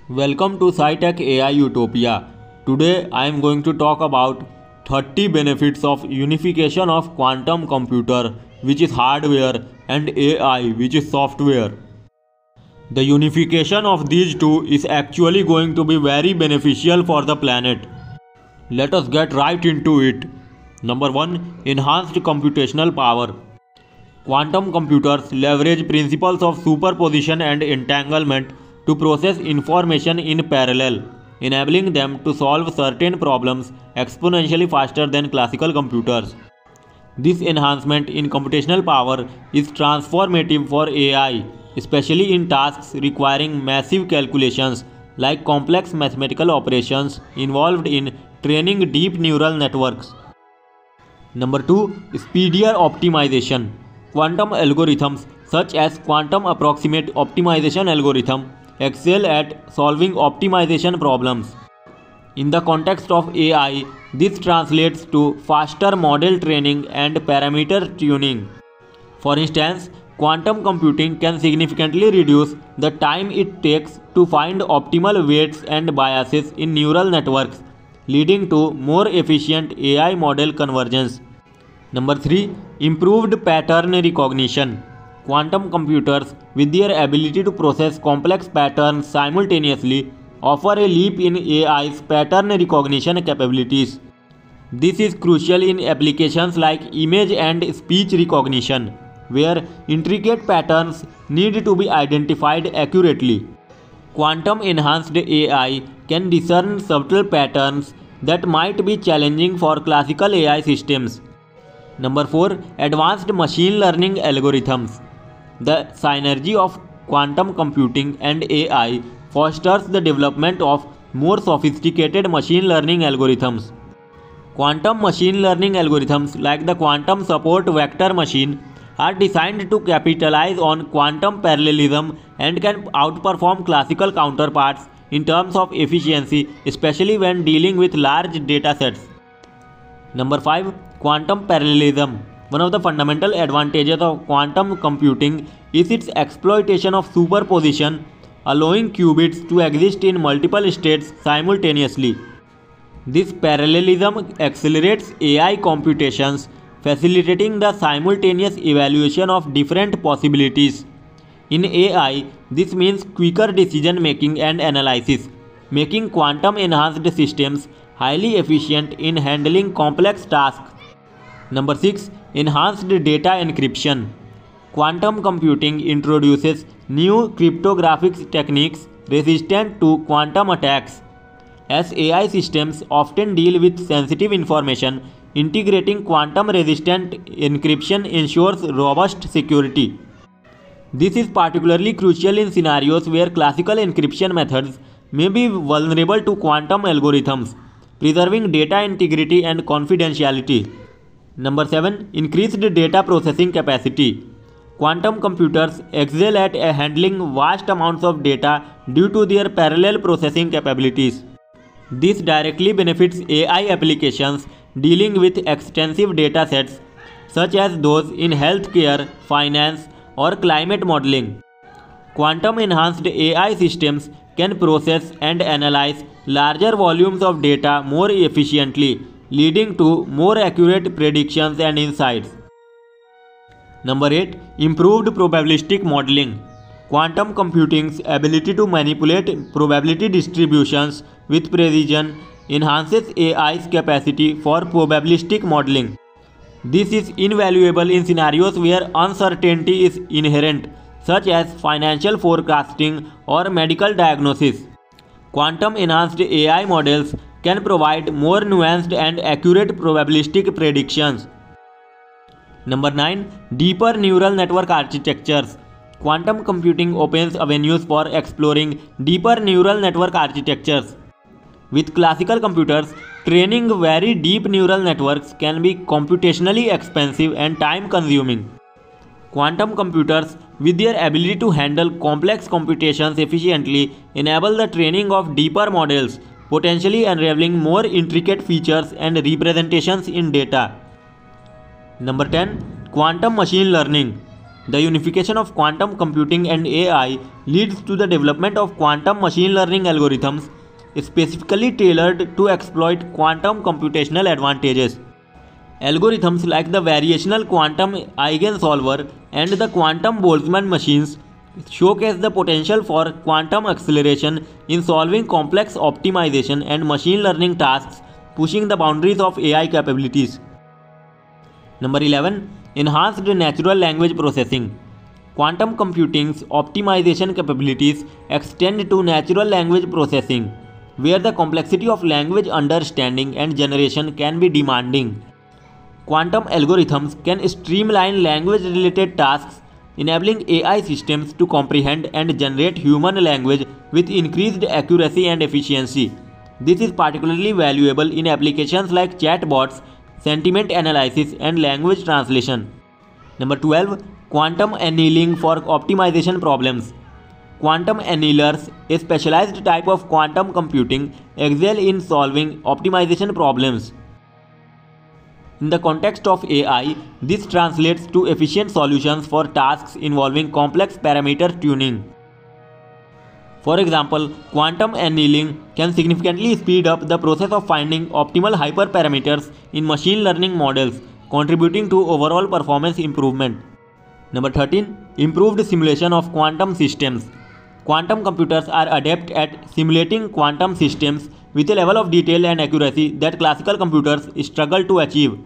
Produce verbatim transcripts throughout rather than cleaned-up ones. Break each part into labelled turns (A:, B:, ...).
A: Welcome to SciTech A I Utopia. Today I am going to talk about thirty benefits of unification of quantum computer, which is hardware, and A I, which is software. The unification of these two is actually going to be very beneficial for the planet. Let us get right into it. Number one. Enhanced computational power. Quantum computers leverage principles of superposition and entanglement to process information in parallel, enabling them to solve certain problems exponentially faster than classical computers. This enhancement in computational power is transformative for A I, especially in tasks requiring massive calculations like complex mathematical operations involved in training deep neural networks. Number two. Speedier optimization. Quantum algorithms such as quantum approximate optimization algorithm excel at solving optimization problems. In the context of A I, this translates to faster model training and parameter tuning. For instance, quantum computing can significantly reduce the time it takes to find optimal weights and biases in neural networks, leading to more efficient A I model convergence. Number three. Improved pattern recognition. Quantum computers, with their ability to process complex patterns simultaneously, offer a leap in A I's pattern recognition capabilities. This is crucial in applications like image and speech recognition, where intricate patterns need to be identified accurately. Quantum enhanced A I can discern subtle patterns that might be challenging for classical A I systems. Number four. Advanced machine learning algorithms. The synergy of quantum computing and A I fosters the development of more sophisticated machine learning algorithms. Quantum machine learning algorithms like the quantum support vector machine are designed to capitalize on quantum parallelism and can outperform classical counterparts in terms of efficiency, especially when dealing with large datasets. Number five. Quantum parallelism. One of the fundamental advantages of quantum computing is its exploitation of superposition, allowing qubits to exist in multiple states simultaneously. This parallelism accelerates A I computations, facilitating the simultaneous evaluation of different possibilities. In A I, this means quicker decision making and analysis, making quantum enhanced systems highly efficient in handling complex tasks. Number six. Enhanced data encryption. Quantum computing introduces new cryptographic techniques resistant to quantum attacks. As A I systems often deal with sensitive information, integrating quantum resistant encryption ensures robust security. This is particularly crucial in scenarios where classical encryption methods may be vulnerable to quantum algorithms, preserving data integrity and confidentiality. Number seven. Increased data processing capacity. Quantum computers excel at handling vast amounts of data due to their parallel processing capabilities. This directly benefits A I applications dealing with extensive data sets, such as those in healthcare, finance, or climate modeling. Quantum enhanced A I systems can process and analyze larger volumes of data more efficiently, leading to more accurate predictions and insights. Number eight. Improved probabilistic modeling. Quantum computing's ability to manipulate probability distributions with precision enhances A I's capacity for probabilistic modeling. This is invaluable in scenarios where uncertainty is inherent, such as financial forecasting or medical diagnosis. Quantum enhanced A I models can provide more nuanced and accurate probabilistic predictions. Number nine. Deeper neural network architectures. Quantum computing opens avenues for exploring deeper neural network architectures. With classical computers, training very deep neural networks can be computationally expensive and time-consuming. Quantum computers, with their ability to handle complex computations efficiently, enable the training of deeper models, potentially unraveling more intricate features and representations in data. Number ten. Quantum machine learning. The unification of quantum computing and A I leads to the development of quantum machine learning algorithms specifically tailored to exploit quantum computational advantages. Algorithms like the variational quantum eigensolver and the quantum Boltzmann machines showcase the potential for quantum acceleration in solving complex optimization and machine learning tasks, pushing the boundaries of A I capabilities. Number eleven. Enhanced natural language processing. Quantum computing's optimization capabilities extend to natural language processing, where the complexity of language understanding and generation can be demanding. Quantum algorithms can streamline language-related tasks, enabling A I systems to comprehend and generate human language with increased accuracy and efficiency. This is particularly valuable in applications like chatbots, sentiment analysis, and language translation. Number twelve. Quantum annealing for optimization problems. Quantum annealers, a specialized type of quantum computing, excel in solving optimization problems. In the context of A I, this translates to efficient solutions for tasks involving complex parameter tuning. For example, quantum annealing can significantly speed up the process of finding optimal hyperparameters in machine learning models, contributing to overall performance improvement. Number thirteen. Improved simulation of quantum systems. Quantum computers are adept at simulating quantum systems with a level of detail and accuracy that classical computers struggle to achieve.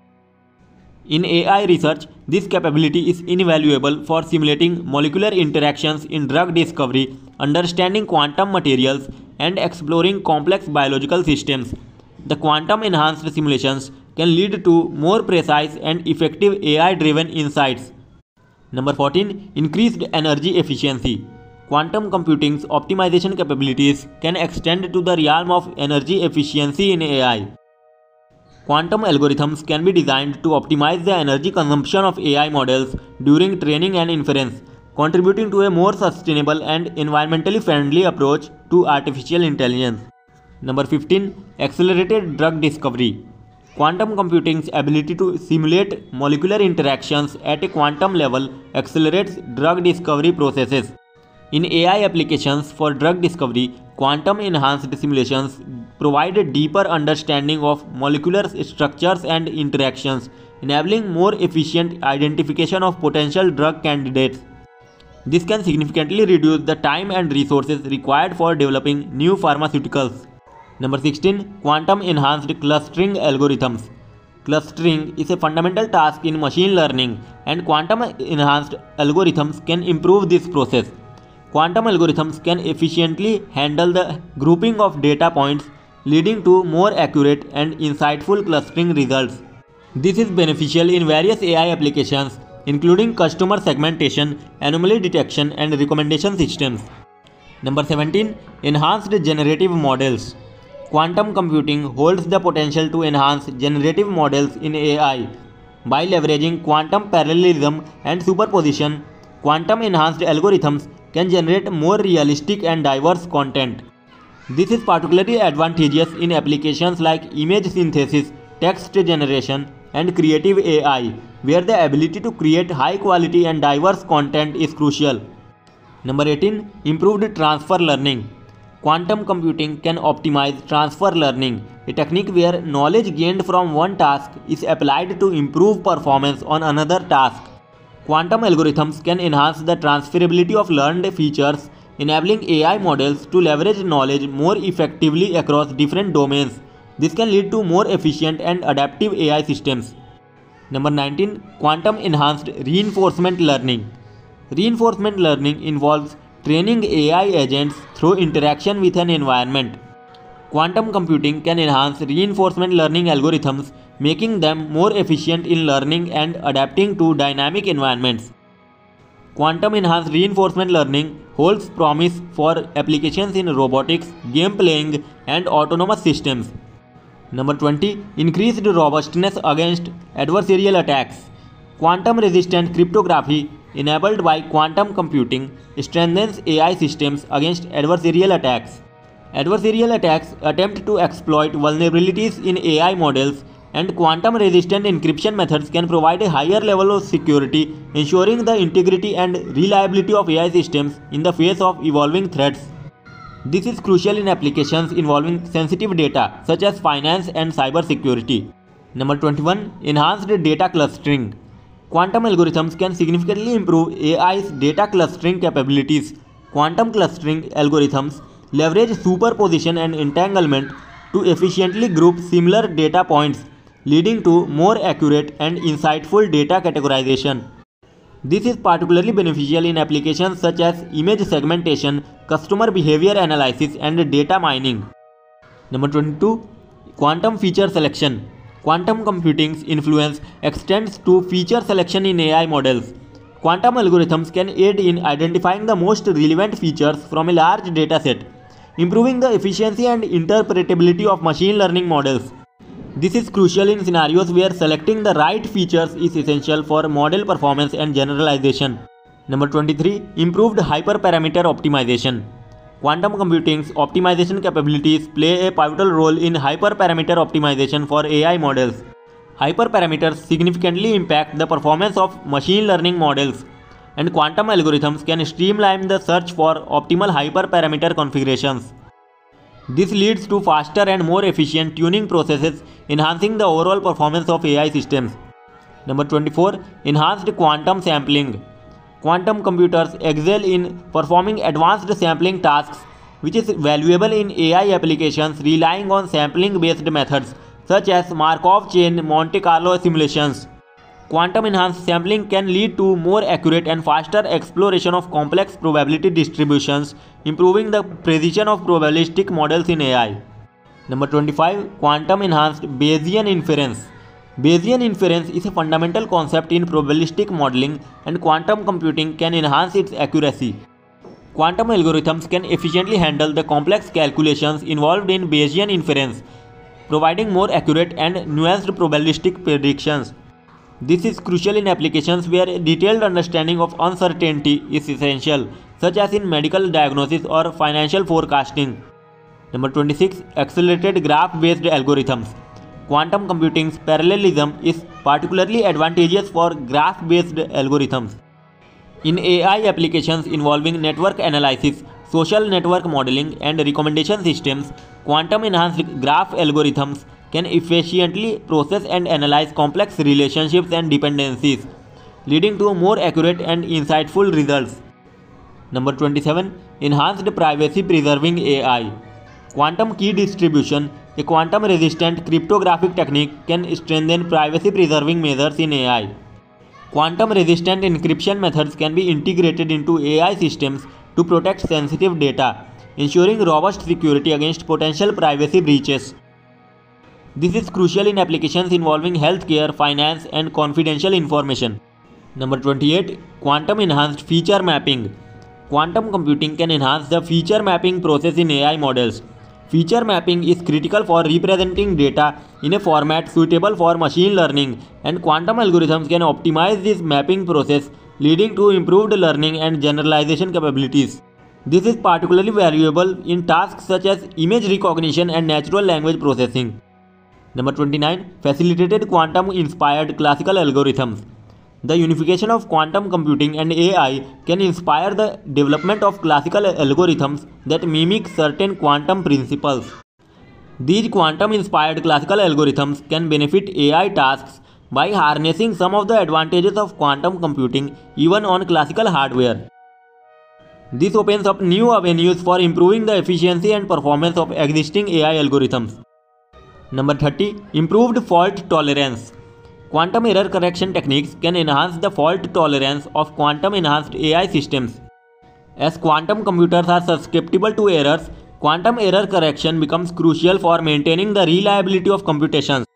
A: In A I research, this capability is invaluable for simulating molecular interactions in drug discovery, understanding quantum materials, and exploring complex biological systems. The quantum-enhanced simulations can lead to more precise and effective A I-driven insights. Number fourteen. Increased energy efficiency. Quantum computing's optimization capabilities can extend to the realm of energy efficiency in A I. Quantum algorithms can be designed to optimize the energy consumption of A I models during training and inference, contributing to a more sustainable and environmentally friendly approach to artificial intelligence. Number fifteen. Accelerated drug discovery. Quantum computing's ability to simulate molecular interactions at a quantum level accelerates drug discovery processes. In A I applications for drug discovery, quantum-enhanced simulations provide a deeper understanding of molecular structures and interactions, enabling more efficient identification of potential drug candidates. This can significantly reduce the time and resources required for developing new pharmaceuticals. Number sixteen. Quantum-enhanced clustering algorithms. Clustering is a fundamental task in machine learning, and quantum-enhanced algorithms can improve this process. Quantum algorithms can efficiently handle the grouping of data points, leading to more accurate and insightful clustering results. This is beneficial in various A I applications, including customer segmentation, anomaly detection, and recommendation systems. Number seventeen. Enhanced generative models. Quantum computing holds the potential to enhance generative models in A I. By leveraging quantum parallelism and superposition, quantum-enhanced algorithms can generate more realistic and diverse content. This is particularly advantageous in applications like image synthesis, text generation, and creative A I, where the ability to create high-quality and diverse content is crucial. Number eighteen. Improved transfer learning. Quantum computing can optimize transfer learning, a technique where knowledge gained from one task is applied to improve performance on another task. Quantum algorithms can enhance the transferability of learned features, enabling A I models to leverage knowledge more effectively across different domains. This can lead to more efficient and adaptive A I systems. Number nineteen. Quantum enhanced reinforcement learning. Reinforcement learning involves training A I agents through interaction with an environment. Quantum computing can enhance reinforcement learning algorithms, making them more efficient in learning and adapting to dynamic environments. Quantum-enhanced reinforcement learning holds promise for applications in robotics, game playing, and autonomous systems. Number twenty. Increased robustness against adversarial attacks. Quantum-resistant cryptography enabled by quantum computing strengthens A I systems against adversarial attacks. Adversarial attacks attempt to exploit vulnerabilities in A I models and quantum resistant encryption methods can provide a higher level of security, ensuring the integrity and reliability of A I systems in the face of evolving threats. This is crucial in applications involving sensitive data such as finance and cybersecurity. Number twenty-one. Enhanced data clustering. Quantum algorithms can significantly improve A I's data clustering capabilities. Quantum clustering algorithms leverage superposition and entanglement to efficiently group similar data points, leading to more accurate and insightful data categorization. This is particularly beneficial in applications such as image segmentation, customer behavior analysis, and data mining. Number twenty-two. Quantum feature selection. Quantum computing's influence extends to feature selection in A I models. Quantum algorithms can aid in identifying the most relevant features from a large dataset, improving the efficiency and interpretability of machine learning models. This is crucial in scenarios where selecting the right features is essential for model performance and generalization. Number twenty-three. Improved hyperparameter optimization. Quantum computing's optimization capabilities play a pivotal role in hyperparameter optimization for A I models. Hyperparameters significantly impact the performance of machine learning models, and quantum algorithms can streamline the search for optimal hyperparameter configurations. This leads to faster and more efficient tuning processes, enhancing the overall performance of A I systems. Number twenty-four. Enhanced quantum sampling. Quantum computers excel in performing advanced sampling tasks, which is valuable in A I applications relying on sampling-based methods such as Markov chain Monte Carlo simulations. Quantum enhanced sampling can lead to more accurate and faster exploration of complex probability distributions, improving the precision of probabilistic models in A I. Number twenty-five. Quantum enhanced Bayesian inference. Bayesian inference is a fundamental concept in probabilistic modeling, and quantum computing can enhance its accuracy. Quantum algorithms can efficiently handle the complex calculations involved in Bayesian inference, providing more accurate and nuanced probabilistic predictions. This is crucial in applications where a detailed understanding of uncertainty is essential, such as in medical diagnosis or financial forecasting. Number twenty-six. Accelerated graph-based algorithms. Quantum computing's parallelism is particularly advantageous for graph-based algorithms. In A I applications involving network analysis, social network modeling, and recommendation systems, quantum-enhanced graph algorithms can efficiently process and analyze complex relationships and dependencies, leading to more accurate and insightful results. Number twenty-seven. Enhanced privacy-preserving A I. Quantum key distribution, a quantum-resistant cryptographic technique, can strengthen privacy-preserving measures in A I. Quantum-resistant encryption methods can be integrated into A I systems to protect sensitive data, ensuring robust security against potential privacy breaches. This is crucial in applications involving healthcare, finance, and confidential information. Number twenty-eight. Quantum-enhanced feature mapping. Quantum computing can enhance the feature mapping process in A I models. Feature mapping is critical for representing data in a format suitable for machine learning, and quantum algorithms can optimize this mapping process, leading to improved learning and generalization capabilities. This is particularly valuable in tasks such as image recognition and natural language processing. Number twenty-nine. Facilitated quantum-inspired classical algorithms. The unification of quantum computing and A I can inspire the development of classical algorithms that mimic certain quantum principles. These quantum-inspired classical algorithms can benefit A I tasks by harnessing some of the advantages of quantum computing even on classical hardware. This opens up new avenues for improving the efficiency and performance of existing A I algorithms. Number thirty. Improved fault tolerance. Quantum error correction techniques can enhance the fault tolerance of quantum-enhanced A I systems. As quantum computers are susceptible to errors, quantum error correction becomes crucial for maintaining the reliability of computations.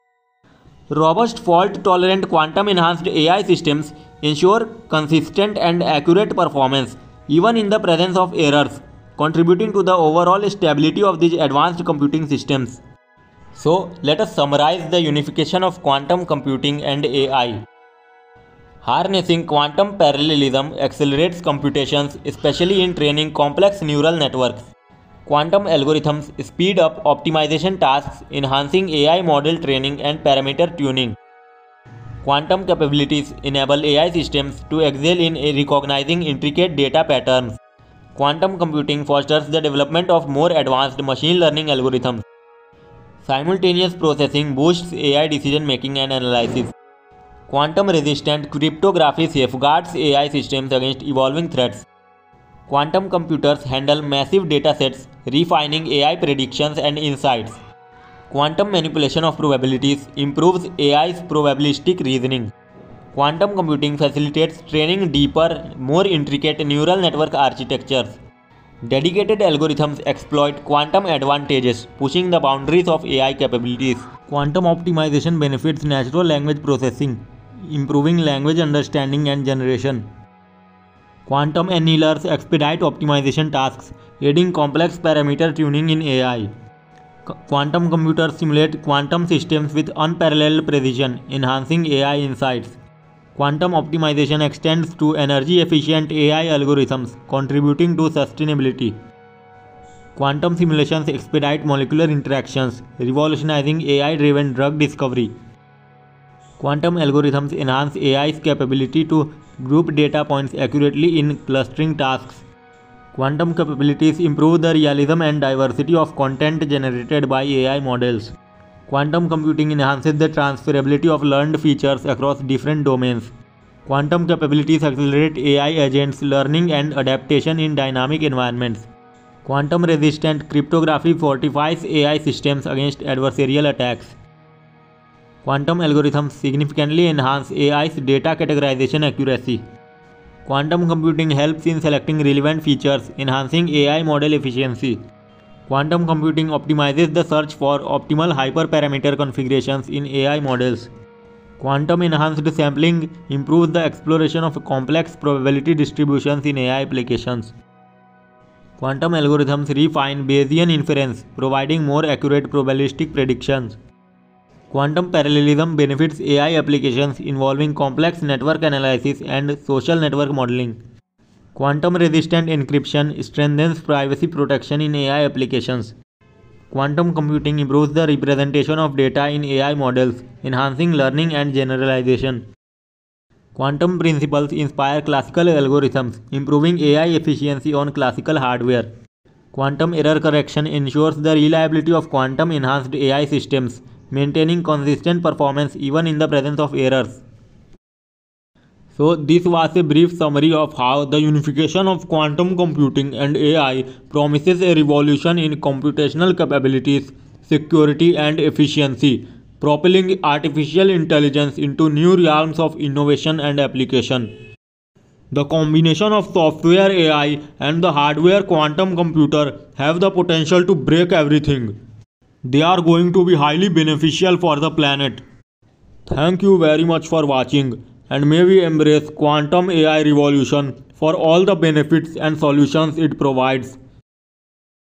A: Robust fault-tolerant quantum-enhanced A I systems ensure consistent and accurate performance, even in the presence of errors, contributing to the overall stability of these advanced computing systems. So, let us summarize the unification of quantum computing and A I. Harnessing quantum parallelism accelerates computations, especially in training complex neural networks. Quantum algorithms speed up optimization tasks, enhancing A I model training and parameter tuning. Quantum capabilities enable A I systems to excel in recognizing intricate data patterns. Quantum computing fosters the development of more advanced machine learning algorithms. Simultaneous processing boosts A I decision making and analysis. Quantum resistant cryptography safeguards A I systems against evolving threats. Quantum computers handle massive datasets, refining A I predictions and insights. Quantum manipulation of probabilities improves A I's probabilistic reasoning. Quantum computing facilitates training deeper, more intricate neural network architectures. Dedicated algorithms exploit quantum advantages, pushing the boundaries of A I capabilities. Quantum optimization benefits natural language processing, improving language understanding and generation. Quantum annealers expedite optimization tasks, aiding complex parameter tuning in A I. Quantum computers simulate quantum systems with unparalleled precision, enhancing A I insights. Quantum optimization extends to energy-efficient A I algorithms, contributing to sustainability. Quantum simulations expedite molecular interactions, revolutionizing A I-driven drug discovery. Quantum algorithms enhance A I's capability to group data points accurately in clustering tasks. Quantum capabilities improve the realism and diversity of content generated by A I models. Quantum computing enhances the transferability of learned features across different domains. Quantum capabilities accelerate A I agents' learning and adaptation in dynamic environments. Quantum-resistant cryptography fortifies A I systems against adversarial attacks. Quantum algorithms significantly enhance A I's data categorization accuracy. Quantum computing helps in selecting relevant features, enhancing A I model efficiency. Quantum computing optimizes the search for optimal hyperparameter configurations in A I models. Quantum enhanced sampling improves the exploration of complex probability distributions in A I applications. Quantum algorithms refine Bayesian inference, providing more accurate probabilistic predictions. Quantum parallelism benefits A I applications involving complex network analysis and social network modeling. Quantum-resistant encryption strengthens privacy protection in A I applications. Quantum computing improves the representation of data in A I models, enhancing learning and generalization. Quantum principles inspire classical algorithms, improving A I efficiency on classical hardware. Quantum error correction ensures the reliability of quantum-enhanced A I systems, maintaining consistent performance even in the presence of errors. So this was a brief summary of how the unification of quantum computing and A I promises a revolution in computational capabilities, security and efficiency, propelling artificial intelligence into new realms of innovation and application. The combination of software A I and the hardware quantum computer have the potential to break everything. They are going to be highly beneficial for the planet. Thank you very much for watching, and may we embrace quantum A I revolution for all the benefits and solutions it provides.